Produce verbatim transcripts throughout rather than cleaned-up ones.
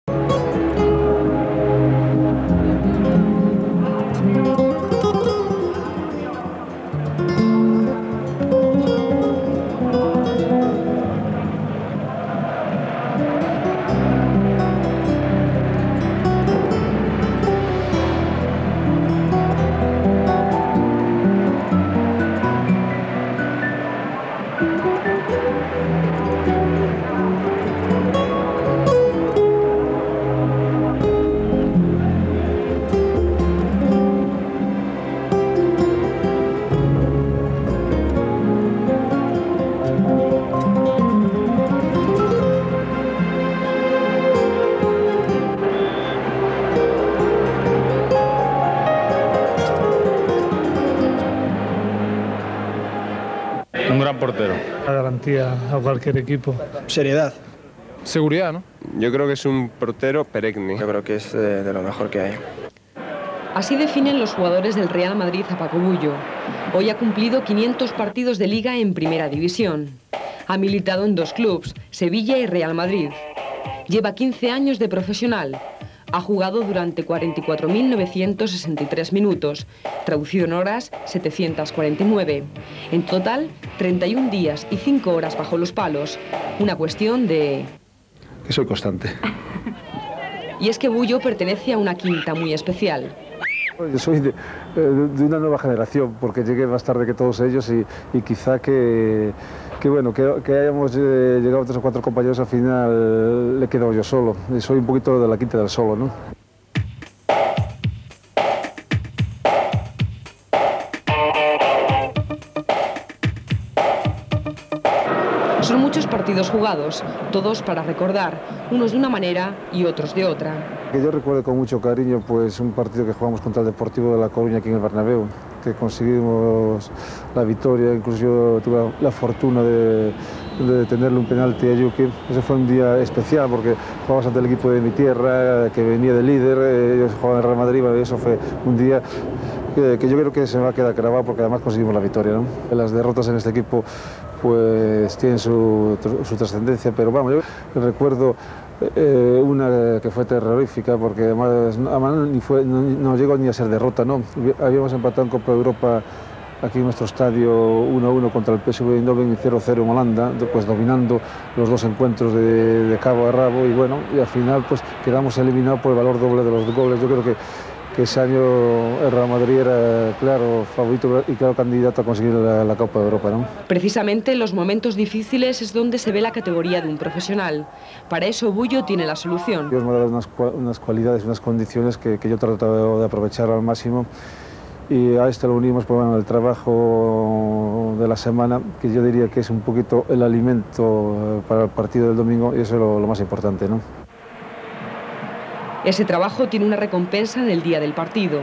Un gran portero. La garantía a cualquier equipo. Seriedad. Seguridad, ¿no? Yo creo que es un portero perenne. Yo creo que es de, de lo mejor que hay. Así definen los jugadores del Real Madrid a Paco Bullo. Hoy ha cumplido quinientos partidos de Liga en Primera División. Ha militado en dos clubes, Sevilla y Real Madrid. Lleva quince años de profesional. Ha jugado durante cuarenta y cuatro mil novecientos sesenta y tres minutos, traducido en horas setecientos cuarenta y nueve. En total, treinta y un días y cinco horas bajo los palos. Una cuestión de... que soy constante. Y es que Bullo pertenece a una quinta muy especial. Yo soy de, de una nueva generación, porque llegué más tarde que todos ellos y, y quizá que, que, bueno, que, que hayamos eh, llegado tres o cuatro compañeros, al final le he quedado yo solo. Y soy un poquito de la quinta del solo, ¿no? Son muchos partidos jugados, todos para recordar, unos de una manera y otros de otra. Que yo recuerdo con mucho cariño pues un partido que jugamos contra el Deportivo de La Coruña aquí en el Bernabéu, que conseguimos la victoria. Incluso yo tuve la fortuna de, de tenerle un penalti a Yuki. Ese fue un día especial porque jugamos ante el equipo de mi tierra, que venía de líder, ellos jugaban en el Real Madrid, y eso fue un día que, que yo creo que se me va a quedar grabado porque además conseguimos la victoria, ¿no? Las derrotas en este equipo pues tienen su, su trascendencia, pero vamos, yo recuerdo eh, una que fue terrorífica porque además, además ni fue, no, no llegó ni a ser derrota, ¿no? Habíamos empatado en Copa de Europa aquí en nuestro estadio uno a uno contra el P S V Eindhoven y cero a cero en Holanda, pues dominando los dos encuentros de, de cabo a rabo, y bueno, y al final pues quedamos eliminados por el valor doble de los goles. Yo creo que que ese año el Real Madrid era claro favorito y claro candidato a conseguir la, la Copa de Europa, ¿no? Precisamente en los momentos difíciles es donde se ve la categoría de un profesional. Para eso Bullo tiene la solución. Dios me ha dado unas, unas cualidades, unas condiciones que, que yo he tratado de aprovechar al máximo, y a esto lo unimos pues, bueno, el trabajo de la semana, que yo diría que es un poquito el alimento para el partido del domingo, y eso es lo, lo más importante, ¿no? Ese trabajo tiene una recompensa en el día del partido.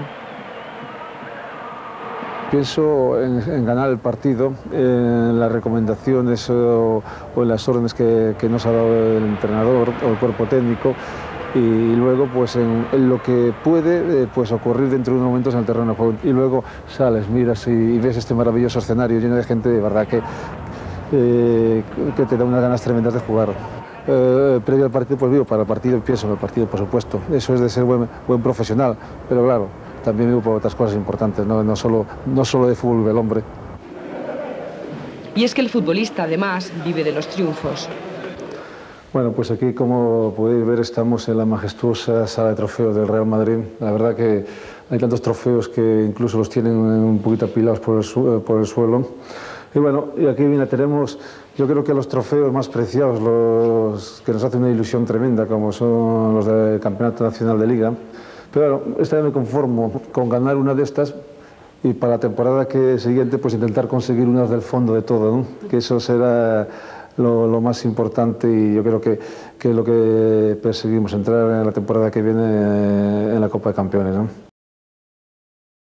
Pienso en, en ganar el partido, en las recomendaciones o, o en las órdenes que, que nos ha dado el entrenador o el cuerpo técnico, y luego pues en, en lo que puede pues ocurrir dentro de unos momentos en el terreno de juego. Y luego sales, miras y, y ves este maravilloso escenario lleno de gente, de verdad que, eh, que te da unas ganas tremendas de jugar. Eh, previo al partido, pues vivo para el partido y pienso en el partido, por supuesto. Eso es de ser buen, buen profesional, pero claro, también vivo por otras cosas importantes, no, no, solo, no solo de fútbol el hombre. Y es que el futbolista, además, vive de los triunfos. Bueno, pues aquí, como podéis ver, estamos en la majestuosa sala de trofeos del Real Madrid. La verdad que hay tantos trofeos que incluso los tienen un poquito apilados por el, su por el suelo. Y bueno, y aquí mira, tenemos, yo creo que los trofeos más preciados, los que nos hacen una ilusión tremenda, como son los del Campeonato Nacional de Liga. Pero bueno, esta vez me conformo con ganar una de estas y para la temporada que siguiente pues intentar conseguir unas del fondo de todo, ¿no? Que eso será lo, lo más importante, y yo creo que, que es lo que perseguimos, entrar en la temporada que viene en la Copa de Campeones, ¿no?